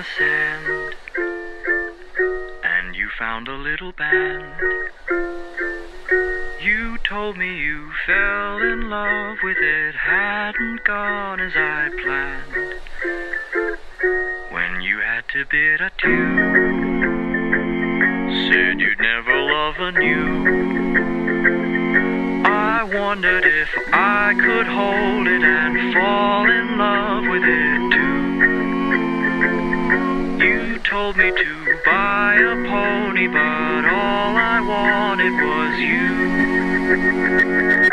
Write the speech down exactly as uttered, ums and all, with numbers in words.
sand, and you found a little band. You told me you fell in love with it, hadn't gone as I planned. When you had to bid adieu, said you'd never love anew. I wondered if I could hold it and fall in love with it too. You told me to buy a pony, but all I wanted was you.